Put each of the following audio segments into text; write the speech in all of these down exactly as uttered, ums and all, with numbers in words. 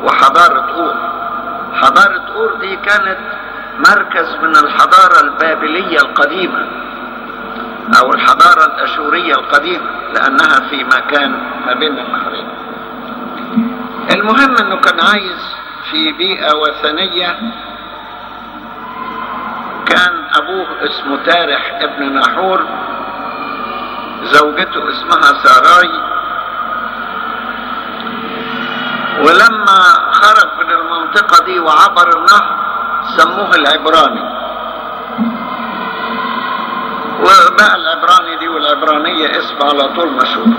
وحضارة أور. حضارة أور دي كانت مركز من الحضارة البابلية القديمة أو الحضارة الأشورية القديمة، لأنها في مكان ما بين النهرين. المهم أنه كان عايز في بيئة وثنية. كان أبوه اسمه تارح ابن ناحور، زوجته اسمها ساراي. ولما خرج من المنطقة دي وعبر النهر سموه العبراني، وبقى العبراني دي والعبرانية اسم على طول مشهور.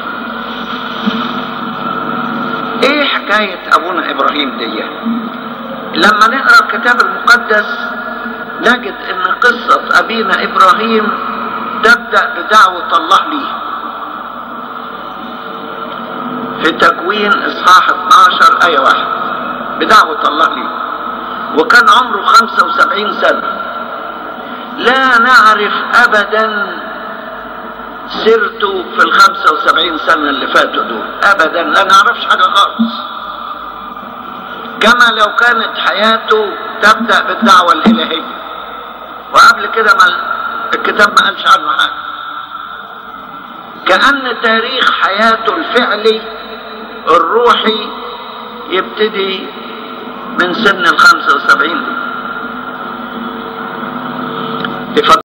ايه حكاية ابونا ابراهيم دي؟ لما نقرأ الكتاب المقدس نجد ان قصة ابينا ابراهيم تبدأ بدعوة الله ليه في تكوين اصحاح اتناشر آية واحد، بدعوة الله ليه، وكان عمره خمسة وسبعين سنة. لا نعرف ابدا سيرته في الخمسة وسبعين سنة اللي فاتوا دول ابدا، لا نعرفش حاجة خالص، كما لو كانت حياته تبدأ بالدعوة الالهية، وقبل كده ما الكتاب ما قالش عنه حاجة. كأن تاريخ حياته الفعلي الروحي يبتدي من سن الخمسة وسبعين دي.